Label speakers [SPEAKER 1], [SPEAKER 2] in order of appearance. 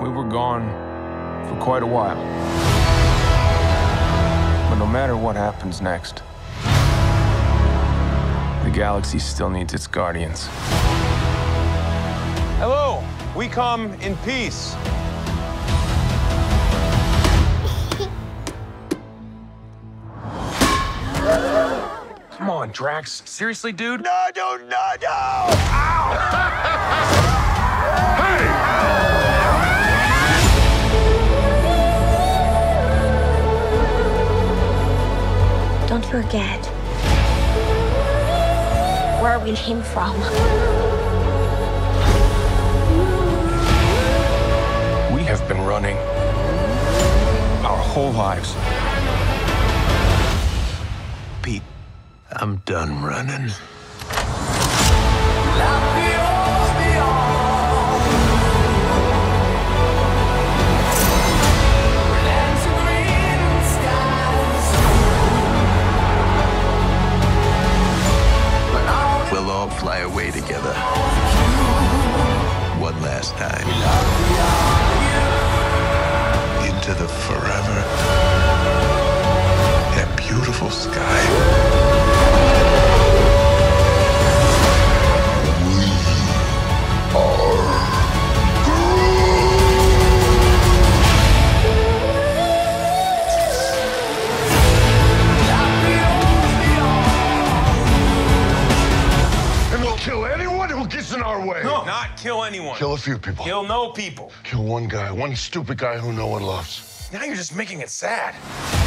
[SPEAKER 1] we were gone for quite a while. But no matter what happens next, the galaxy still needs its guardians.
[SPEAKER 2] Hello, we come in peace.
[SPEAKER 1] Come on, Drax. Seriously, dude?
[SPEAKER 2] No! Ow!
[SPEAKER 3] Don't forget where we came from.
[SPEAKER 1] We have been running our whole lives.
[SPEAKER 4] Pete, I'm done running. We'll all fly away together. One last time. Into the forever and beautiful sky.
[SPEAKER 5] And we'll kill anyone who gets in our way.
[SPEAKER 2] No, not kill anyone.
[SPEAKER 5] Kill a few people.
[SPEAKER 2] Kill no people.
[SPEAKER 5] Kill one guy, one stupid guy who no one loves.
[SPEAKER 2] Now you're just making it sad.